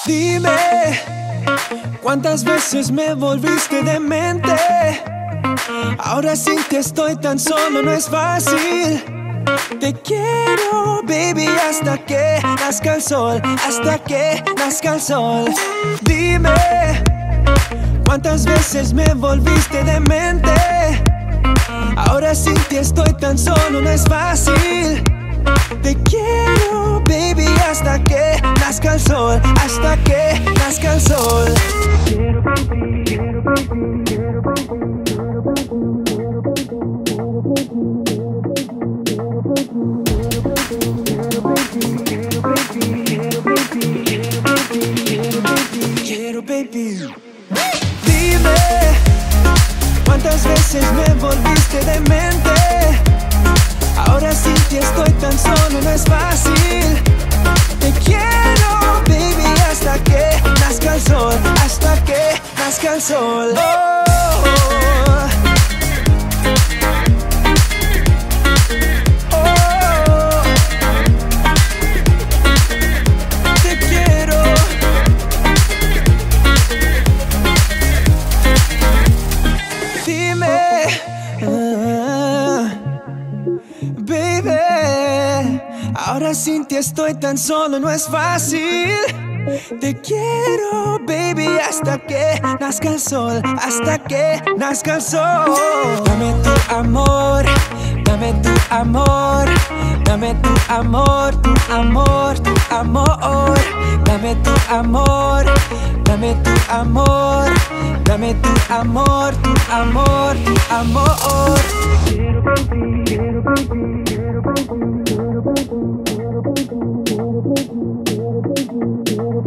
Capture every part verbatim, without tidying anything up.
Dime, ¿cuántas veces me volviste demente? Ahora sin ti estoy tan solo, no es fácil. Te quiero, baby, hasta que nazca el sol, hasta que nazca el sol. Dime, ¿cuántas veces me volviste demente? Ahora sin ti estoy tan solo, no es fácil. Te quiero, baby, hasta que nazca el sol, hasta que nazca el sol. Quiero, baby, quiero, baby, quiero, baby, quiero, quiero, baby. Dime, ¿cuántas veces me volviste demente? Ahora sin ti estoy tan solo, no es fácil. Te quiero, baby, hasta que nazca el sol, hasta que nazca el sol. Oh, oh. Oh, te quiero. Dime, uh, baby, ahora sin ti estoy tan solo, no es fácil. Te quiero, baby, hasta que nazca el sol, hasta que nazca el sol. Dame tu amor, dame tu amor, dame tu amor, tu amor, tu amor. Dame tu amor, dame tu amor, dame tu amor, tu amor, tu amor. Quiero, baby, quiero, baby, quiero, baby, quiero, baby, quiero, baby, quiero, baby, quiero, baby.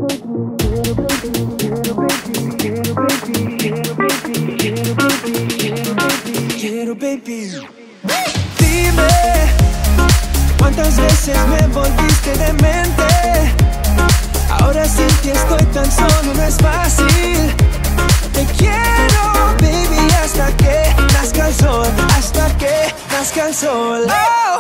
Quiero, baby. Dime, ¿cuántas veces me volviste demente? Ahora sin ti estoy tan solo, no es fácil. Te quiero, baby, hasta que nazca el sol, hasta que nazca el sol. Oh.